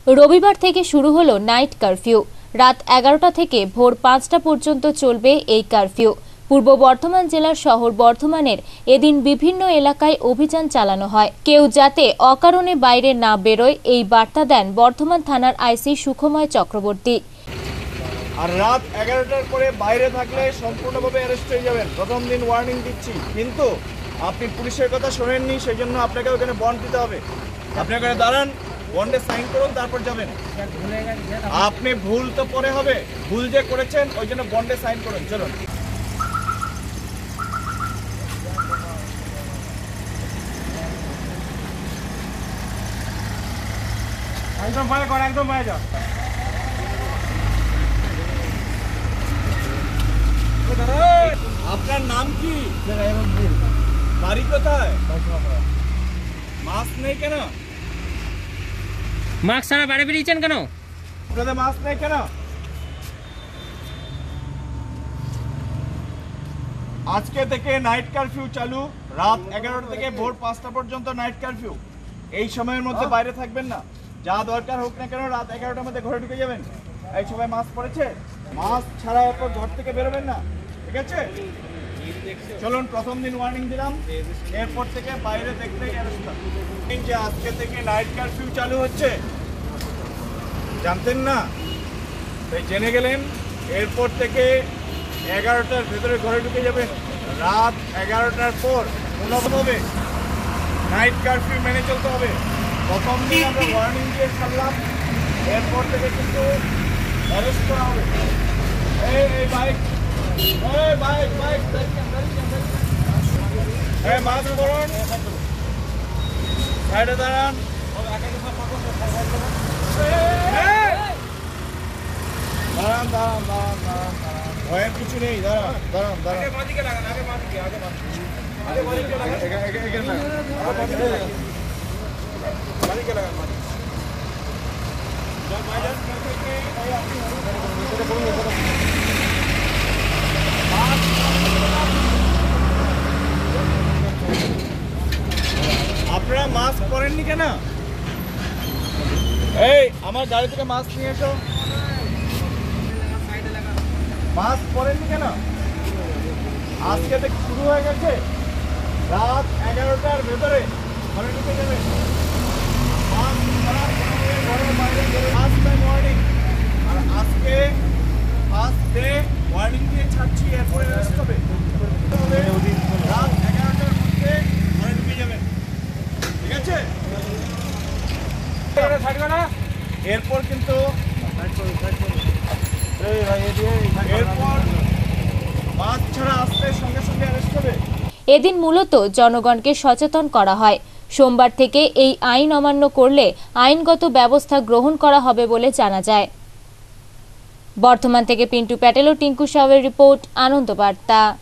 রবিবার থেকে শুরু হলো নাইট কারফিউ। রাত 11টা থেকে ভোর 5টা পর্যন্ত চলবে এই কারফিউ। পূর্ব বর্ধমান জেলার শহর বর্ধমানের এদিন বিভিন্ন এলাকায় অভিযান চালানো হয়। কেউ যাতে অকারণে বাইরে না বেরোয় এই বার্তা দেন বর্ধমান থানার আইসি সুখময় চক্রবর্তী। আর রাত 11টার পরে বাইরে থাকলে সম্পূর্ণভাবে অ্যারেস্ট হয়ে যাবেন। প্রথম দিন ওয়ার্নিং দিচ্ছি, কিন্তু আপনি পুলিশের কথা শোনেননি, সেই জন্য আপনাকে ওখানে বন্ড দিতে হবে। আপনি ওখানে দাঁড়ান, বন্ডে সাইন করুন, তারপর যাবেন। আপনি ভুল তো পরে হবে, ভুল যে করেছেন ওই জন্য বন্ডে সাইন করুন। চলুন। একদম ভয় কর, একদম ভয় যাও। আপনার নাম কি? বাড়ি কোথায়? মাস্ক নেই কেন? মাস্ক ছাড়া বাইরে বেরিয়েছেন কেন? আপনাদের মাস্ক নেই কেন? আজকে থেকে নাইট কারফিউ চালু। রাত 11টা থেকে ভোর 5টা পর্যন্ত নাইট কারফিউ। এই সময়ের মধ্যে বাইরে থাকবেন না। যা দরকার হোক না কেন রাত 11টার মধ্যে ঘরে ঢুকে যাবেন। এই সবাই মাস্ক পরেছে? মাস্ক ছাড়া এরপর ঘর থেকে বেরোবেন না, ঠিক আছে? চলুন, প্রথম দিন ওয়ার্নিং দিলাম, এরপর থেকে বাইরে দেখলেই অ্যারেস্ট হবে। যে আজকে থেকে নাইট কারফিউ চালু হচ্ছে জানতেন না, তাই জেনে গেলেন। এরপর থেকে 11টার ভেতরে ঘরে ঢুকে যাবেন। রাত 11টার পর কোনোভাবে নাইট কারফিউ মেনে চলতে হবে। প্রথম দিন আমরা ওয়ার্নিং দিয়ে ছাড়লাম, এরপর থেকে কিন্তু অ্যারেস্ট করা হবে। এই বাইক, বাইক বাইক মাস্ক পরুন, সাইডে দাঁড়ান। দাঁড়ান দাঁড়ান দাঁড়ান দাঁড়ান দাঁড়ান, ভয়ের কিছু নেই। দাঁড়ান দাঁড়ান দাঁড়ান, আপনারা মাস্ক পরেননি কেন? এই আমার গাড়ি থেকে মাস্ক নিয়ে এসো। মাস্ক পরেননি কেন? আজকে থেকে শুরু হয়ে গেছে। রাত 11টার ভেতরে ঘরে ঢুকে যাবে। ঘরের বাইরে ফার্স্ট টাইম ওয়ার্নিং। আর আজকে ফার্স্ট ডে ওয়ার্নিং দিয়ে ছাড়ছি, এরপরে অ্যারেস্ট হবে। রাত 11টার মধ্যে ঘরে ঢুকে যাবেন, ঠিক আছে? এরপর কিন্তু এরপর মাস্ক ছাড়া আসলে সঙ্গে সঙ্গে অ্যারেস্ট হবে। এদিন মূলত জনগণকে সচেতন করা হয়। সোমবার থেকে এই আইন অমান্য করলে আইনগত ব্যবস্থা গ্রহণ করা হবে বলে জানা যায়। বর্ধমান থেকে পিন্টু প্যাটেল ও টিঙ্কু সাহের রিপোর্ট, আনন্দ বার্তা।